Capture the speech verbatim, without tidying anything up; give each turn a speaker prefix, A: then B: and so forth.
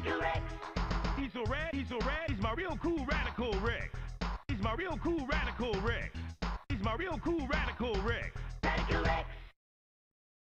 A: Radical Rex.
B: He's so rad, he's so rad, he's my real cool radical Rex. He's my real cool radical Rex. He's my real cool radical Rex.
A: Radical Rex.